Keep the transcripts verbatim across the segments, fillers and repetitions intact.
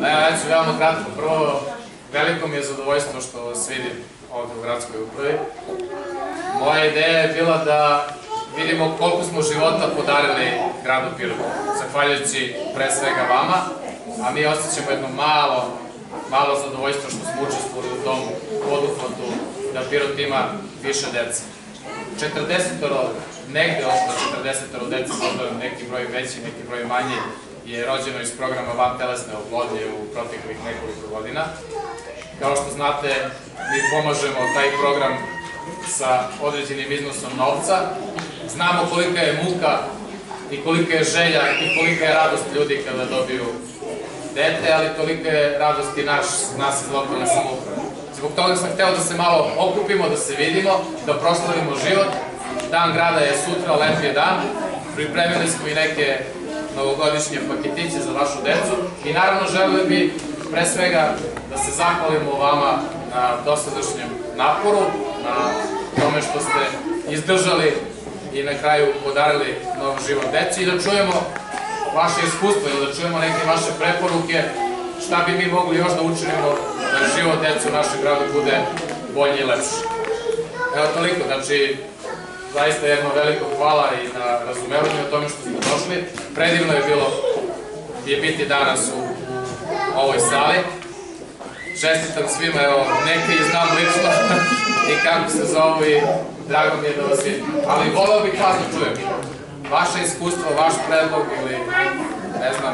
Evo, ja ću veoma kratko. Prvo, veliko mi je zadovoljstvo što vas vidim ovdje u gradskoj upravi. Moja ideja je bila da vidimo koliko smo života podarili gradu Pirotu, zahvaljujući pre svega vama, a mi osjećamo jedno malo, malo zadovoljstvo što smo učestvovali u tom poduhvatu da Pirot ima više dece. četrdesetoro, negde oko četrdesetoro dece, možda neki broj veći, neki broj manji, je rođeno iz programa vantelesne oplodnje u proteklih nekoliko godina. Kao što znate, mi pomažemo taj program sa određenim iznosom novca. Znamo kolika je muka i kolika je želja i kolika je radost ljudi kada dobiju dete, ali tolika je radost i nas iz lokalne samouprave. Zbog toga sam hteo da se malo okupimo, da se vidimo, da proslavimo život. Dan grada je sutra, lep je dan. Pripremili smo i neke novogodišnje paketiće za vašu decu i naravno želeli bi pre svega da se zahvalimo vama na dosadašnjem naporu, na tome što ste izdržali i na kraju podarili nov život deci i da čujemo vaše iskustvo ili da čujemo neke vaše preporuke šta bi mi mogli još da učinimo da život dece u našem gradu bude bolji i lepši. Evo toliko, znači zaista jedno veliko hvala i na razumevanju o tome što smo došli. Predivno je bilo je biti danas u ovoj sali. Čestitam svima, evo, neke i znam lično i kako se zovu i drago mi je da vas vidim. Ali voleo bih vas da čujem. Vaše iskustvo, vaš predlog ili, ne znam,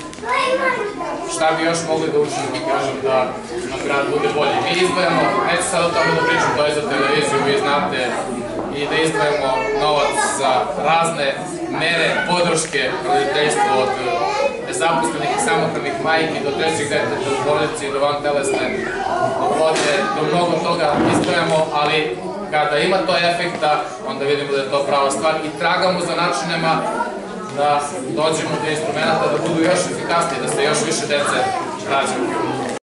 šta bi još mogli da učinimo, kažem, da nam grad bude bolji. Mi izdvajamo, neću sad o tome da pričam, to je za televiziju, vi znate, i da izdvajamo novac za razne mere podrške roditeljstvu od nezaposlenih i samohranih majki do trećeg deteta u bolnici do vantelesne oplodnje, do mnogo toga izdvajamo, ali kada ima to efekta, onda vidimo da je to prava stvar i tragamo za načinima da dođemo do instrumenta da budu još efikasniji, da se još više dece rađe.